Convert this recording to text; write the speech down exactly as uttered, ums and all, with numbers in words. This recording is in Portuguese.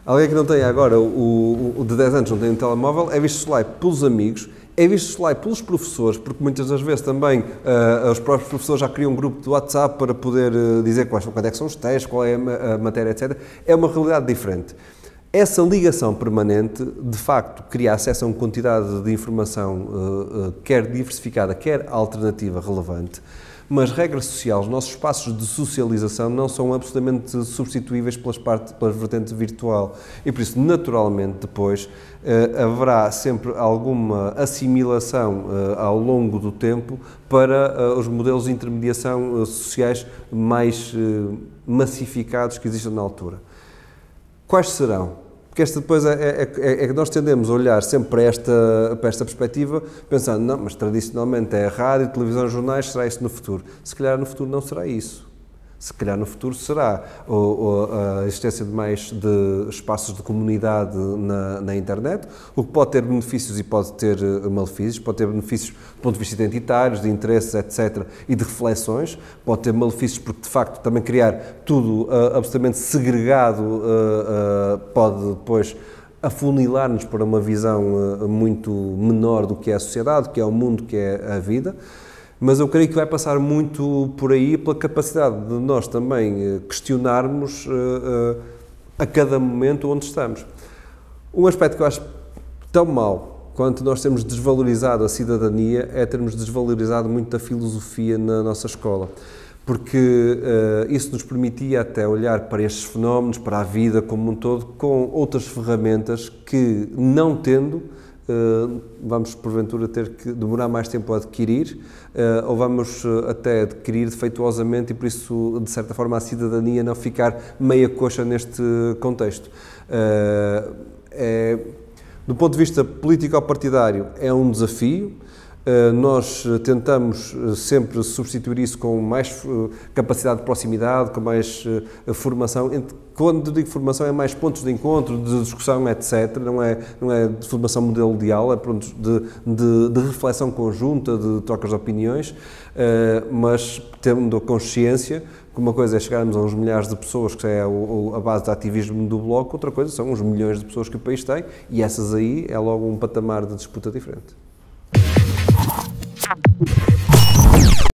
Alguém que não tem agora, o, o de dez anos não tem um telemóvel, é visto lá pelos amigos, é visto lá pelos professores, porque muitas das vezes também uh, os próprios professores já criam um grupo de WhatsApp para poder uh, dizer quais, quando é que são os testes, qual é a, a matéria, etcétera. É uma realidade diferente. Essa ligação permanente, de facto, cria acesso a uma quantidade de informação, uh, uh, quer diversificada, quer alternativa, relevante, mas, regra social, os nossos espaços de socialização não são absolutamente substituíveis pelas parte, pela vertente virtual. E, por isso, naturalmente, depois, uh, haverá sempre alguma assimilação uh, ao longo do tempo para uh, os modelos de intermediação uh, sociais mais uh, massificados que existem na altura. Quais serão? Porque esta depois é, é, é, é que nós tendemos a olhar sempre para esta, para esta perspectiva, pensando, não, mas tradicionalmente é a rádio, televisão, jornais, será isso no futuro? Se calhar no futuro não será isso. Se calhar no futuro será ou, ou a existência de mais de espaços de comunidade na, na internet, o que pode ter benefícios e pode ter malefícios, pode ter benefícios do ponto de vista identitários, de interesses, etcétera, e de reflexões, pode ter malefícios porque, de facto, também criar tudo uh, absolutamente segregado uh, uh, pode depois afunilar-nos para uma visão uh, muito menor do que é a sociedade, do que é o mundo, do que é a vida. Mas eu creio que vai passar muito por aí, pela capacidade de nós também questionarmos uh, uh, a cada momento onde estamos. Um aspecto que eu acho tão mau quanto nós termos desvalorizado a cidadania é termos desvalorizado muito a filosofia na nossa escola. Porque uh, isso nos permitia até olhar para estes fenómenos, para a vida como um todo, com outras ferramentas que, não tendo, Uh, vamos porventura ter que demorar mais tempo a adquirir uh, ou vamos uh, até adquirir defeituosamente e por isso, de certa forma, a cidadania não ficar meia coxa neste contexto. Uh, é, do ponto de vista político-partidário é um desafio. Uh, nós tentamos sempre substituir isso com mais uh, capacidade de proximidade, com mais uh, formação. Quando digo formação é mais pontos de encontro, de discussão, etcétera. Não é, não é de formação modelo de aula, é pontos de, de, de reflexão conjunta, de trocas de opiniões, uh, mas tendo a consciência que uma coisa é chegarmos a uns milhares de pessoas, que é a, a base do ativismo do Bloco, outra coisa são os milhões de pessoas que o país tem, e essas aí é logo um patamar de disputa diferente.